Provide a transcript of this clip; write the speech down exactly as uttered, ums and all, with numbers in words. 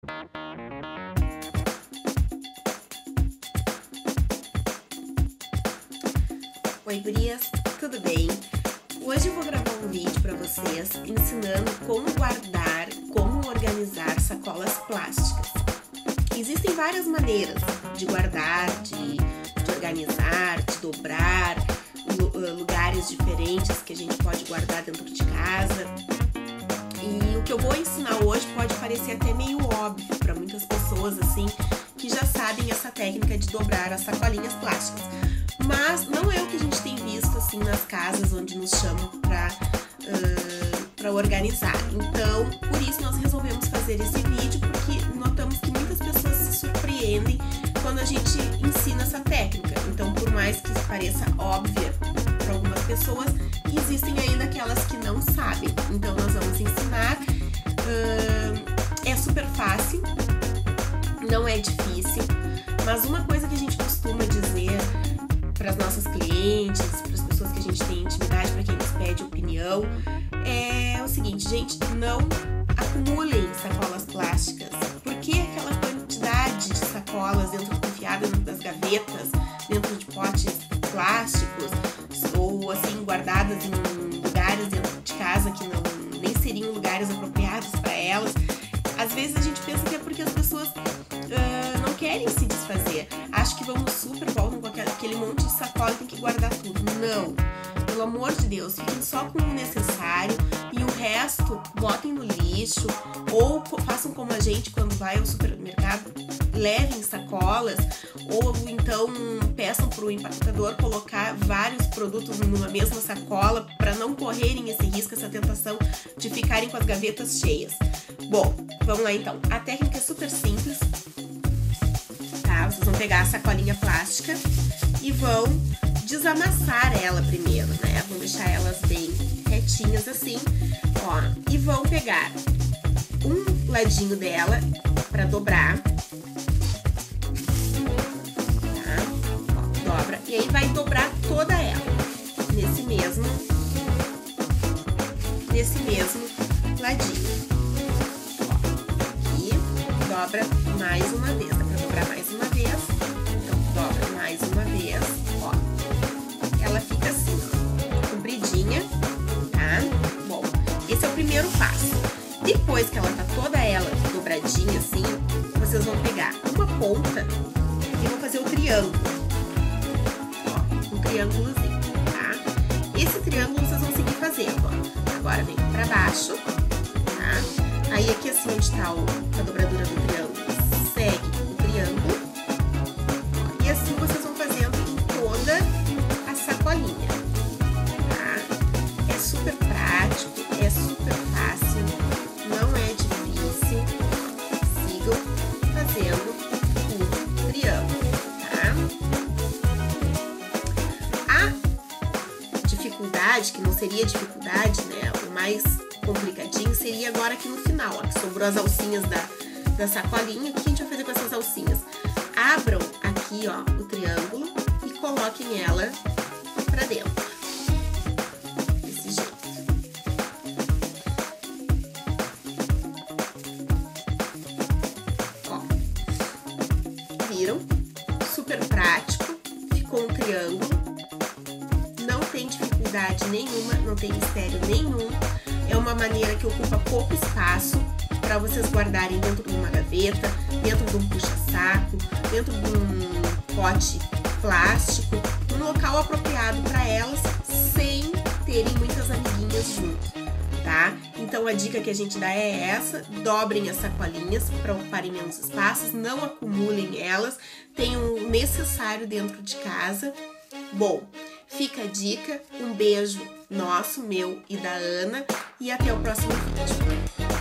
Oi, gurias, tudo bem? Hoje eu vou gravar um vídeo para vocês ensinando como guardar, como organizar sacolas plásticas. Existem várias maneiras de guardar, de, de organizar, de dobrar, lugares diferentes que a gente pode guardar dentro de casa. E o que eu vou ensinar hoje pode parecer até meio óbvio para muitas pessoas assim que já sabem essa técnica de dobrar as sacolinhas plásticas. Mas não é o que a gente tem visto assim nas casas onde nos chamam para uh, para organizar. Então, por isso nós resolvemos fazer esse vídeo, porque notamos que muitas pessoas se surpreendem quando a gente ensina essa técnica. Então, por mais que pareça óbvia para algumas pessoas, existem ainda aquelas que não sabem. Então, nós vamos ensinar. Uh, é super fácil, não é difícil, mas uma coisa que a gente costuma dizer para as nossas clientes, para as pessoas que a gente tem intimidade, para quem nos pede opinião, é o seguinte, gente, não acumulem sacolas plásticas. Por que aquela quantidade de sacolas dentro, enfiadas dentro das gavetas, dentro de potes plásticos, ou assim, guardadas em lugares dentro de casa que não, nem seriam lugares apropriados para elas? Às vezes a gente pensa que é porque as pessoas uh, não querem se desfazer. Acho que vão no super, voltam com aquele monte de sacola e tem que guardar tudo. Não! Pelo amor de Deus, fiquem só com o necessário e o resto botem no lixo, ou façam como a gente quando vai ao supermercado, levem sacolas, ou então peçam para o empacotador colocar vários produtos numa mesma sacola para não correrem esse risco, essa tentação de ficarem com as gavetas cheias. Bom, vamos lá então. A técnica é super simples, tá? Vocês vão pegar a sacolinha plástica e vão desamassar ela primeiro, né? Vão deixar elas bem retinhas assim, ó. E vão pegar um ladinho dela para dobrar, tá? Ó, dobra. E aí vai dobrar toda ela nesse mesmo, nesse mesmo ladinho. Dobra mais uma vez, dá pra dobrar mais uma vez, então dobra mais uma vez, ó, ela fica assim, ó, compridinha, tá? Bom, esse é o primeiro passo. Depois que ela tá toda ela dobradinha assim, vocês vão pegar uma ponta e vão fazer o triângulo, ó, um triângulozinho, tá? Esse triângulo vocês vão seguir fazendo, ó, agora vem pra baixo, tá? Aí aqui assim onde tá o, a dobradura do triângulo, segue o triângulo. E assim vocês vão fazendo em toda a sacolinha, tá? É super prático, é super fácil, não é difícil. Sigam fazendo o triângulo, tá? A dificuldade, que não seria dificuldade, né? O mais complicadinho seria agora aqui no final, ó, que sobrou as alcinhas da, da sacolinha. O que a gente vai fazer com essas alcinhas? Abram aqui, ó, o triângulo e coloquem ela pra dentro, desse jeito. Ó, viram? Super prático, ficou um triângulo, não tem dificuldade nenhuma, não tem mistério nenhum. É uma maneira que ocupa pouco espaço para vocês guardarem dentro de uma gaveta, dentro de um puxa-saco, dentro de um pote plástico, num local apropriado para elas, sem terem muitas amiguinhas junto, tá? Então a dica que a gente dá é essa: dobrem as sacolinhas para ocuparem menos espaços, não acumulem elas, tenham o necessário dentro de casa. Bom, fica a dica, um beijo nosso, meu e da Ana, e até o próximo vídeo.